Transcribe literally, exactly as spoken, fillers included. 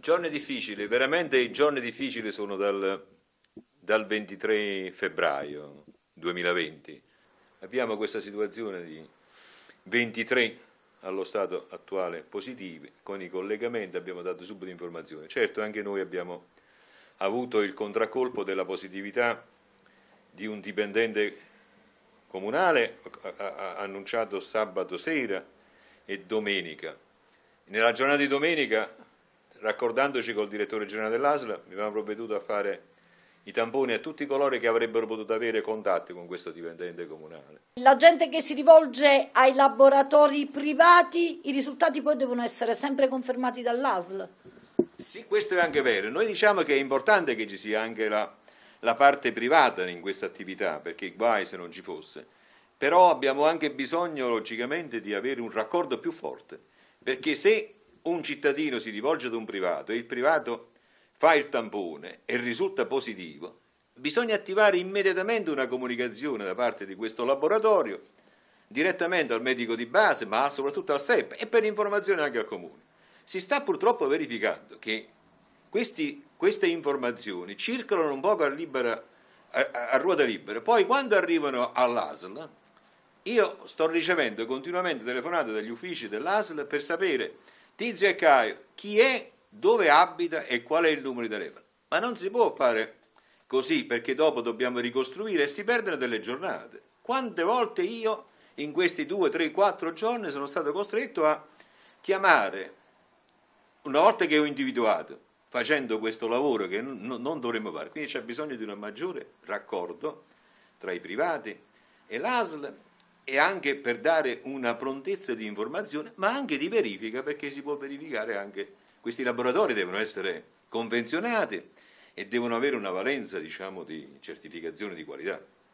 Giorni difficili, veramente i giorni difficili sono dal, dal ventitré febbraio duemilaventi. Abbiamo questa situazione di ventitré allo stato attuale positivi, con i collegamenti abbiamo dato subito informazioni. Certo, anche noi abbiamo avuto il contraccolpo della positività di un dipendente comunale annunciato sabato sera e domenica. Nella giornata di domenica, raccordandoci col direttore generale dell'A S L, abbiamo provveduto a fare i tamponi a tutti coloro che avrebbero potuto avere contatti con questo dipendente comunale. La gente che si rivolge ai laboratori privati, i risultati poi devono essere sempre confermati dall'A S L? Sì, questo è anche vero. Noi diciamo che è importante che ci sia anche la, la parte privata in questa attività, perché guai se non ci fosse. Però abbiamo anche bisogno, logicamente, di avere un raccordo più forte, perché se un cittadino si rivolge ad un privato e il privato fa il tampone e risulta positivo, bisogna attivare immediatamente una comunicazione da parte di questo laboratorio direttamente al medico di base, ma soprattutto al S E P e per informazione anche al comune. Si sta purtroppo verificando che questi, queste informazioni circolano un poco a, libera, a, a ruota libera, poi quando arrivano all'A S L io sto ricevendo continuamente telefonate dagli uffici dell'A S L per sapere Tizio e Caio chi è, dove abita e qual è il numero di telefono. Ma non si può fare così, perché dopo dobbiamo ricostruire e si perdono delle giornate. Quante volte io in questi due, tre, quattro giorni sono stato costretto a chiamare, una volta che ho individuato, facendo questo lavoro che non, non dovremmo fare. Quindi c'è bisogno di un maggiore raccordo tra i privati e l'A S L, e anche per dare una prontezza di informazione, ma anche di verifica, perché si può verificare anche, questi laboratori devono essere convenzionati e devono avere una valenza, diciamo, di certificazione di qualità.